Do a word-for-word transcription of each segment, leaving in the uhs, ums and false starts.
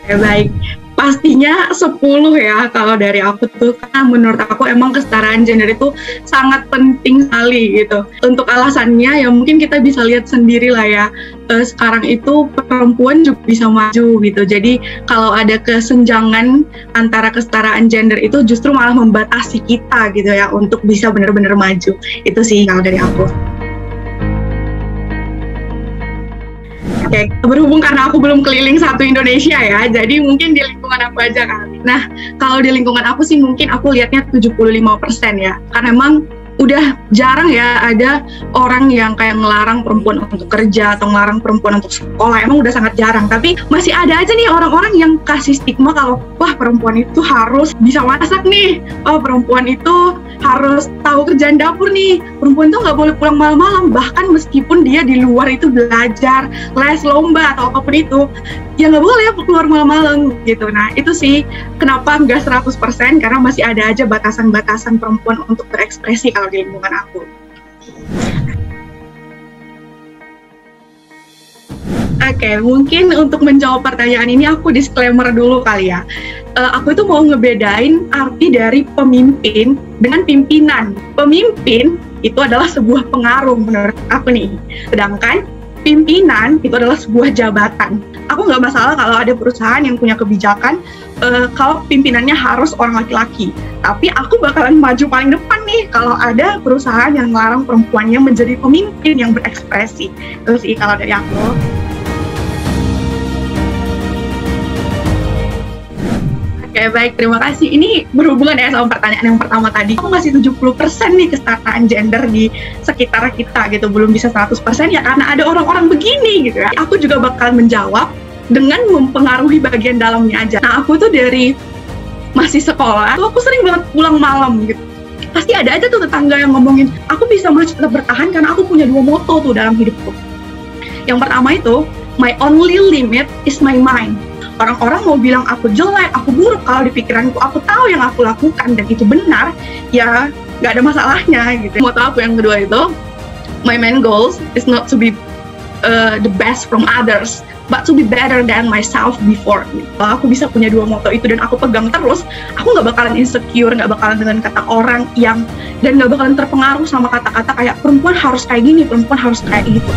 Ya, baik. Pastinya sepuluh ya kalau dari aku tuh, karena menurut aku emang kesetaraan gender itu sangat penting sekali gitu. Untuk alasannya ya mungkin kita bisa lihat sendiri lah ya, eh, sekarang itu perempuan juga bisa maju gitu. Jadi kalau ada kesenjangan antara kesetaraan gender itu justru malah membatasi kita gitu ya untuk bisa benar-benar maju. Itu sih kalau dari aku. Oke, berhubung karena aku belum keliling satu Indonesia ya, jadi mungkin di lingkungan aku aja kali. Nah, kalau di lingkungan aku sih mungkin aku lihatnya tujuh puluh lima persen ya, karena emang udah jarang ya ada orang yang kayak ngelarang perempuan untuk kerja atau ngelarang perempuan untuk sekolah. Emang udah sangat jarang, tapi masih ada aja nih orang-orang yang kasih stigma kalau wah perempuan itu harus bisa masak nih, oh perempuan itu harus tahu kerjaan dapur nih, perempuan tuh nggak boleh pulang malam-malam, bahkan meskipun dia di luar itu belajar, les, lomba atau apapun itu, ya nggak boleh keluar malam-malam gitu. Nah itu sih kenapa nggak seratus persen, karena masih ada aja batasan-batasan perempuan untuk berekspresi kalau di lingkungan aku. Oke, okay, mungkin untuk menjawab pertanyaan ini aku disclaimer dulu kali ya. Uh, aku itu mau ngebedain arti dari pemimpin dengan pimpinan. Pemimpin itu adalah sebuah pengaruh menurut aku nih. Sedangkan pimpinan itu adalah sebuah jabatan. Aku nggak masalah kalau ada perusahaan yang punya kebijakan uh, kalau pimpinannya harus orang laki-laki. Tapi aku bakalan maju paling depan nih kalau ada perusahaan yang melarang perempuannya menjadi pemimpin yang berekspresi. Itu sih kalau dari aku. Oke, baik, terima kasih. Ini berhubungan ya sama pertanyaan yang pertama tadi. Aku masih tujuh puluh persen nih kesetaraan gender di sekitar kita gitu. Belum bisa seratus persen ya karena ada orang-orang begini gitu ya. Aku juga bakal menjawab dengan mempengaruhi bagian dalamnya aja. Nah, aku tuh dari masih sekolah, tuh aku sering banget pulang malam gitu. Pasti ada aja tuh tetangga yang ngomongin, aku bisa maju tetap bertahan karena aku punya dua moto tuh dalam hidupku. Yang pertama itu, my only limit is my mind. Orang-orang mau bilang aku jelek, aku buruk, kalau di pikiranku aku tahu yang aku lakukan dan itu benar, ya nggak ada masalahnya gitu. Moto aku yang kedua itu, my main goals is not to be uh, the best from others, but to be better than myself before. Kalau aku bisa punya dua moto itu dan aku pegang terus, aku nggak bakalan insecure, nggak bakalan dengan kata orang yang, dan nggak bakalan terpengaruh sama kata-kata kayak perempuan harus kayak gini, perempuan harus kayak gitu.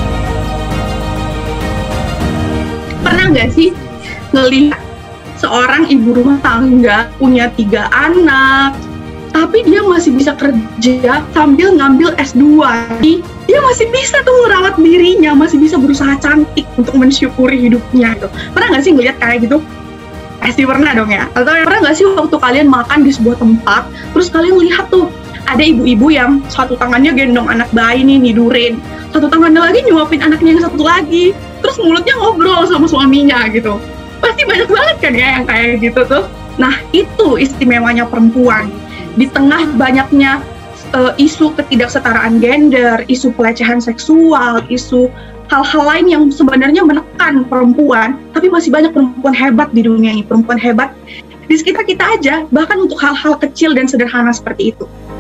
Pernah nggak sih ngelihat seorang ibu rumah tangga punya tiga anak, tapi dia masih bisa kerja sambil ngambil S dua. Dia masih bisa tuh merawat dirinya, masih bisa berusaha cantik untuk mensyukuri hidupnya gitu. Pernah nggak sih ngelihat kayak gitu? Pasti pernah dong ya. Atau pernah nggak sih waktu kalian makan di sebuah tempat, terus kalian lihat tuh ada ibu-ibu yang satu tangannya gendong anak bayi nih nidurin, satu tangannya lagi nyuapin anaknya yang satu lagi, terus mulutnya ngobrol sama suaminya gitu. Pasti banyak banget kan ya yang kayak gitu tuh. Nah itu istimewanya perempuan. Di tengah banyaknya uh, isu ketidaksetaraan gender, isu pelecehan seksual, isu hal-hal lain yang sebenarnya menekan perempuan, tapi masih banyak perempuan hebat di dunia ini, perempuan hebat di sekitar kita aja, bahkan untuk hal-hal kecil dan sederhana seperti itu.